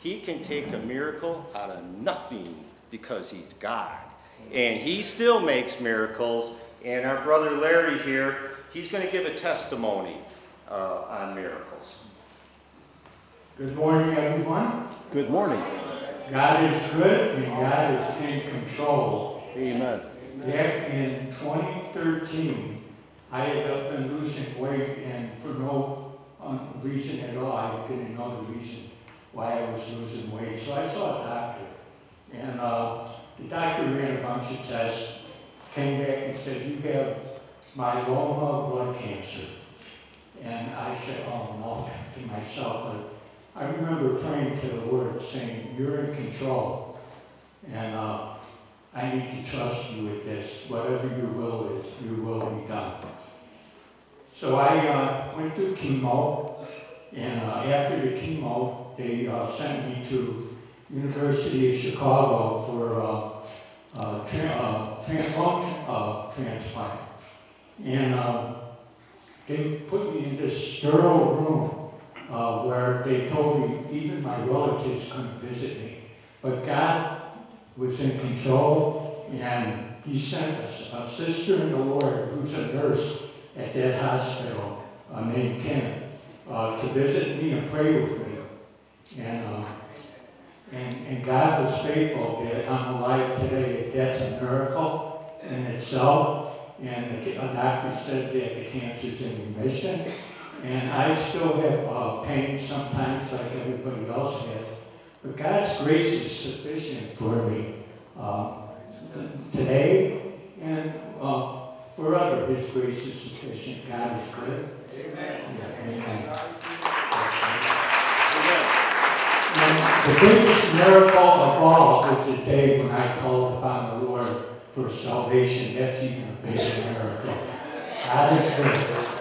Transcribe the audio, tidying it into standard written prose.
He can take a miracle out of nothing because he's God. And he still makes miracles. And our brother Larry here, he's going to give a testimony on miracles. Good morning, everyone. Good morning. God is good and God is in control. Amen. Back in 2013, I had been losing weight, and for no reason at all. I didn't know the reason why I was losing weight. So I saw a doctor, and the doctor ran a bunch of tests, came back and said, "You have myeloma, blood cancer." And I said, "Oh no," to myself. But I remember praying to the Lord, saying, "You're in control, and I need to trust you with this. Whatever your will is, your will be done." So I went through chemo, and after the chemo, they sent me to University of Chicago for lung transplant. And they put me in this sterile room where they told me even my relatives couldn't visit me. But God was in control, and he sent a sister in the Lord who's a nurse at that hospital named Kim to visit me and pray with me. And God was faithful that I'm alive today. That's a miracle in itself. And a doctor said that the cancer's in remission. And I still have pain sometimes like everybody else has. But God's grace is sufficient for me today and forever. His grace is sufficient. God is good. Amen. Amen. And the biggest miracle of all was the day when I called upon the Lord for salvation. That's even a bigger miracle. God is good.